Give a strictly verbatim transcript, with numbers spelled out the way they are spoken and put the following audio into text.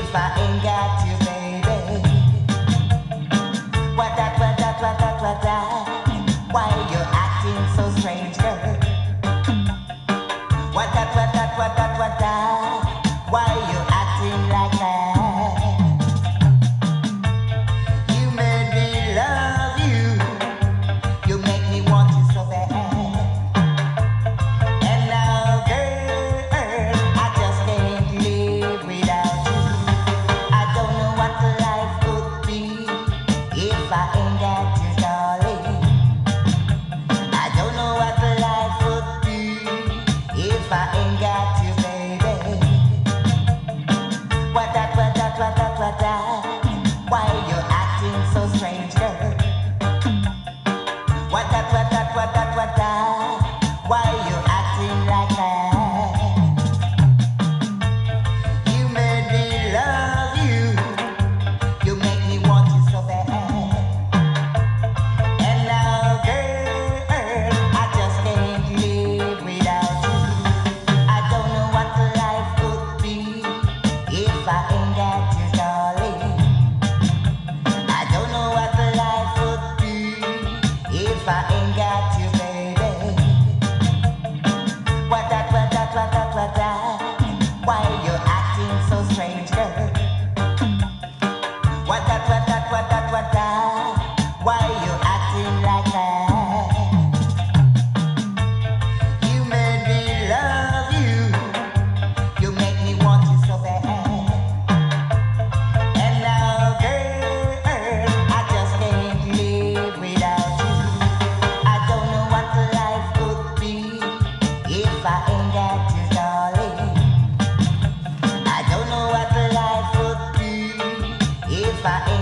if I ain't got you, baby? What that, what that, what that, what that? Why you acting so strange, girl? What that, what that, what that, what that? Why you acting like that? You made me love you. You make me want you so bad. And now, girl, I just can't live without you. I don't know what life would be if I ain't got you, darling. I don't know what life would be if I ain't got you, baby. What that, what that, what that, what that? Why you acting so strange, girl? What that, what that, what that, what that? Why you acting like that? You made me love you. You make me want you so bad. And now, girl, I just can't live without you. I don't know what life would be if I ain't got you, darling. I don't know what life would be if I ain't got you, baby. What that, what that, what that, what that? Why you acting so strange, girl? What that, what that, what that, what that? Why you acting like that? You made me love you. You make me want you so bad. And now, girl, I just can't live without you. I don't know what life would be if I ain't got you, darling. I don't know what life would be if I ain't